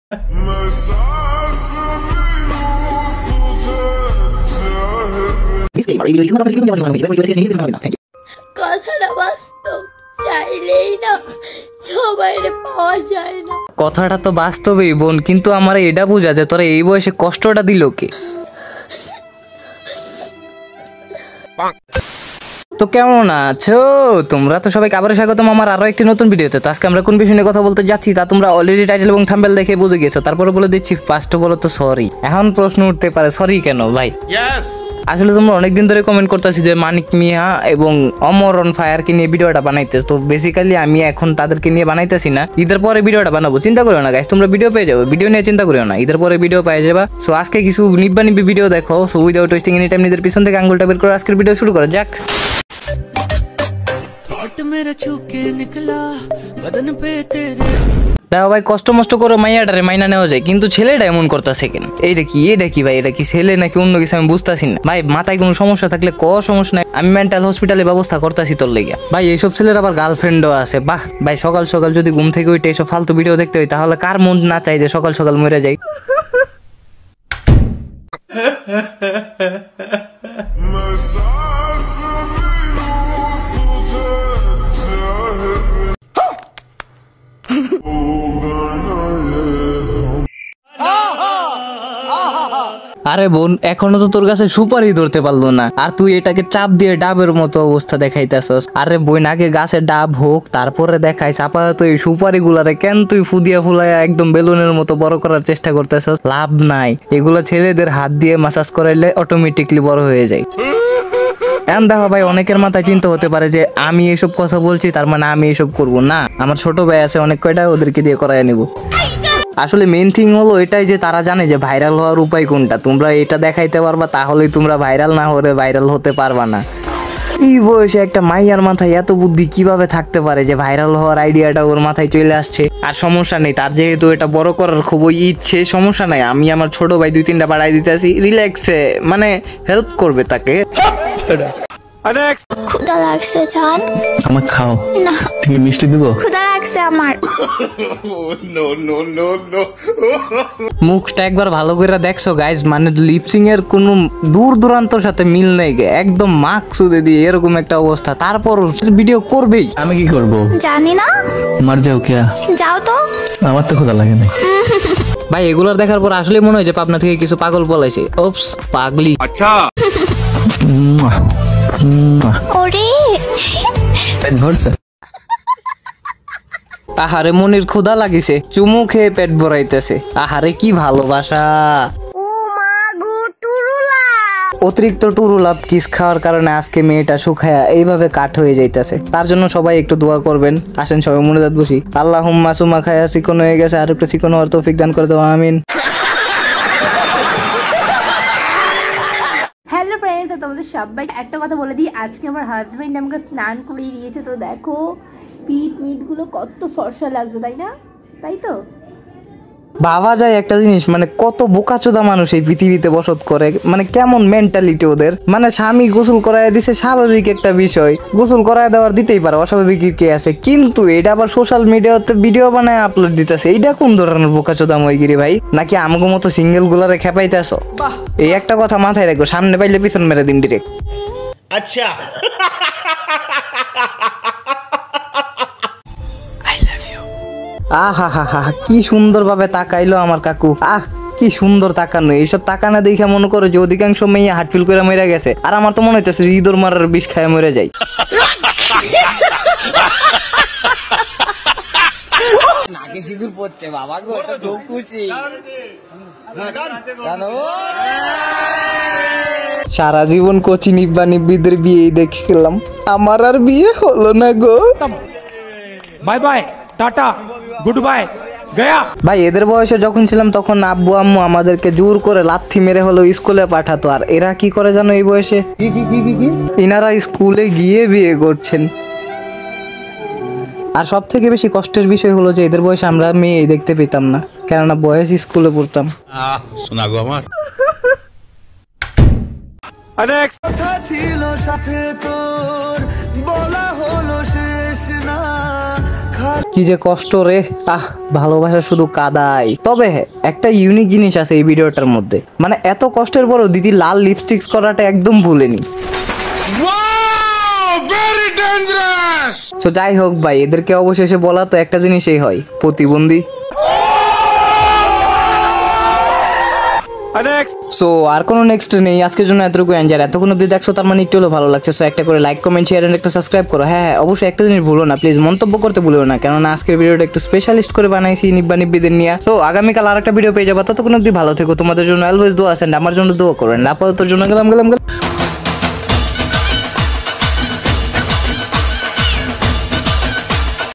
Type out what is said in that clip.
কথাটা বাস্তব, চাইলেই না সবাই পাওয়া যায় না। কথাটা তো বাস্তবেই বোন, কিন্তু আমার এটা বোঝা যে তোরা এই বয়সে কষ্টটা দিল কে? তো কেমন আছো তোমরা? তো সবাইকে আবারও স্বাগতম আমার আরো একটি নতুন ভিডিওতে। তো আজকে আমরা কোন বিষয় নিয়ে কথা বলতে যাচ্ছি তা তোমরা অলরেডি টাইটেল এবং থাম্বনেল দেখে বুঝে গেছো। তারপরে বলে দিচ্ছি, ফার্স্ট বলো তো সরি। এখন প্রশ্ন উঠতে পারে সরি কেন ভাই? আসলে তোমরা অনেকদিন ধরে কমেন্ট করতেছি যে মানিক মিয়া এবং অমর অন ফায়ারকে নিয়ে ভিডিওটা বানাইতে। তো বেসিক্যালি আমি এখন তাদেরকে নিয়ে বানাইতেছি না, ঈদের পরে ভিডিওটা বানাবো। চিন্তা করিও না গাইস, তোমরা ভিডিও পেয়ে যাবে, ভিডিও নিয়ে চিন্তা করিও না, ঈদের পরে ভিডিও পেয়ে যাবা। সো আজকে কিছু নিব্বা নিব্বি ভিডিও দেখো। So without wasting any time নিজের পিছন থেকে আঙ্গুলটা বের করে আজকের ভিডিও শুরু করা যাক। দেখো ভাই, কষ্ট মষ্ট করে মাইয়াটারে মাইনা নেওয়া যায়, কিন্তু ছেলেটা এমন করতেছে কেন? এটা কি ভাই? এটা কি ছেলে নাকি অন্য কিছু আমি বুঝতেছি না ভাই। মাথায় কোনো সমস্যা থাকলে সমস্যা নাই, আমি মেন্টাল হসপিটালে ব্যবস্থা করতেছি তোর লেগে। ভাই এইসব ছেলের আবার গার্লফ্রেন্ডও আছে। বাহ ভাই, সকাল সকাল যদি ঘুম থেকে উঠে এসব ফালতু ভিডিও দেখতে হয়, তাহলে কার মন না চাই যে সকাল সকাল মরে যায়? আরে বোন, এখনো তো তোর কাছে সুপারি ধরতে পারলো না, আর তুই এটাকে চাপ দিয়ে ডাবের মতো অবস্থা দেখাইতেছস। আরে বোন, আগে গাছে ডাব হোক তারপরে দেখাইস। আপাতত এই সুপারি গুলারে কেন তুই ফুদিয়া ফুলাইয়া একদম বেলুনের মতো বড় করার চেষ্টা করতেছস? লাভ নাই, এগুলো ছেলেদের হাত দিয়ে মাসাজ করাইলে অটোমেটিকলি বড় হয়ে যায়। এখন দেখো ভাই, অনেকের মাথায় চিন্তা হতে পারে যে আমি এসব কথা বলছি তার মানে আমি এসব করবো না। আমার ছোট ভাই আছে অনেক কয়টা, ওদেরকে দিয়ে করাই নিব। আসলে মেইন থিং হলো এটাই যে তারা জানে যে ভাইরাল হওয়ার উপায় কোনটা। তোমরা এটা দেখাইতে পারবা, তাহলেই তোমরা ভাইরাল, না হলে ভাইরাল হতে পারবা না। এই বয়সে একটা মাইয়ার মাথায় এত বুদ্ধি কিভাবে থাকতে পারে যে ভাইরাল হওয়ার আইডিয়াটা ওর মাথায় চলে আসছে? আর সমস্যা নেই, তার যেহেতু এটা বড় করার খুবই ইচ্ছে, সমস্যা নাই, আমি আমার ছোট ভাই 2-3টা বাড়াই দিতেছি, রিল্যাক্সে মানে হেল্প করবে তাকে। ক্ষুধা লাগছে জান, আমার খাও না তুমি মিষ্টি দেবো? ক্ষুধা লাগছে আমার। মুখটা একবার ভালো করে দেখছো গাইজ, মানে লিপসিং এর কোনো দূর দূরান্তর সাথে মিল নেই, একদম মাকসুদে দিয়ে এরকম একটা অবস্থা, তারপর ভিডিও করবেই। আমি কি করব জানি না, মার যাও কে? যাও তো। আমার তো ক্ষুধা লাগে না ভাই এগুলোর দেখার পর আসলে মনে হয় যে পাবনা থেকে কিছু পাগল বলাইছে। ওপস, পাগলি। আচ্ছা ওরে পেট ভরছে? আহারে মনির ক্ষুধা লাগিছে, চুমু খেয়ে পেট ভরাইতেছে। আহারে কি ভালোবাসা। ও মা গো, টুরুলা। অতিরিক্ত টুরুলাপ কিস খাওয়ার কারণে আজকে মেয়েটা শুকায়া এইভাবে কাঠ হয়ে যাইতেছে। তার জন্য সবাই একটু দোয়া করবেন। আসেন সবাই মুনাজাত বসি। আল্লাহুম্মা সুমা খায়া চিকন হয়ে গেছে, আর একটু চিকন হওয়ার তৌফিক দান করে দাও, আমিন। হ্যালো ফ্রেন্ডস, তোমাদের সবাইকে একটা কথা বলে দিই, আজকে আমার হাজবেন্ড আমাকে স্নান করিয়ে দিয়েছে। তো দেখো পিঠ গুলো কত ফর্সা লাগছে, তাই না? তাই তো ভাবা যায় একটা জিনিস, মানে কত বোকাচোদা মানুষ এই পৃথিবীতে বসত করে, মানে কেমন মেন্টালিটি ওদের। মানে স্বামী গোসল করায় দিছে, স্বাভাবিক একটা বিষয়, গোসল করায় দেওয়ার দিতেই পারে, অস্বাভাবিক কে আছে? কিন্তু এটা আবার সোশ্যাল মিডিয়াতে ভিডিও বানায় আপলোড দিতেছে। এইটা কোন ধরনের বোকাচোদা মইগিরি ভাই? নাকি আমাকে মতো সিঙ্গেল গুলারে খেপাইতেছ? এই একটা কথা মাথায় রাখো, সামনে পাইলে পিছন মেরে দিন ডিরেক্ট। আচ্ছা আহা হা হা, কি সুন্দর ভাবে তাকাইলো আমার কাকু। কি সুন্দর তাকানো। এইসব তাকানা দেখে মনে করো যে অধিকাংশ মেয়ে হার্ট ফিল করে মরে গেছে, আর আমার তো মনে হইতেছে ইঁদুর মারার বিষ খায় মরে যায়। নাকে সিঁদুর পড়ছে বাবা গো, এটা খুব খুশি। সারা জীবন কোচি নিব্বা নিব্বিদের বিয়ে দেখে গেলাম, আমার আর বিয়ে হলো না গো। Bye bye, tata, good bye, গয়া। ভাই এদের বয়সে যখন ছিলাম তখন আব্বু আম্মু আমাদেরকে জোর করে লাথি মেরে হলো স্কুলে পাঠাতো, আর এরা কি করে জানো এই বয়সে? ইনারা স্কুলে গিয়ে বিয়ে করছেন। আর সব থেকে বেশি কষ্টের বিষয় হলো যে এদের বয়সে আমরা মেয়ে দেখতে পেতাম না, কেননা বয়স স্কুলে পড়তাম। শোনা গো আমার কথা ছিল সাথে তোর, বলা হলো শেষ না। কি যে কষ্ট রে, ভালোবাসা শুধু কাদাই। তবে একটা ইউনিক জিনিস আছে এই ভিডিওটার মধ্যে, মানে এত কষ্টের পরও দিদি লাল লিপস্টিক করাটা একদম ভুলেনি। তো যাই হোক ভাই, এদেরকে অবশেষে বলা তো একটা জিনিসই হয়, প্রতিবন্ধী। সো আর কোনো নেক্সট নেই আজকের জন্য, এতটুকু এনজয়। এতক্ষণ অব্দি দেখছো তার মানে একটু হলেও ভালো লাগছে। সো একটা করে লাইক, কমেন্ট, শেয়ার এন্ড একটা সাবস্ক্রাইব করো। হ্যাঁ অবশ্যই একটা জিনিস ভুলো না, প্লিজ মন্তব্য করতে ভুলো না, কেননা আজকের ভিডিওটা একটু স্পেশালিস্ট করে বানাইছি নিব্বা নিব্বিদের নিয়ে। সো আগামীকাল আর একটা ভিডিও পেয়ে যাবো, ততক্ষণ অব্দি ভালো থেকো। তোমাদের জন্য অলওয়েজ দোয়া আছে, আমার জন্য দোয়া করেন। আপাতত জন্য গেলাম।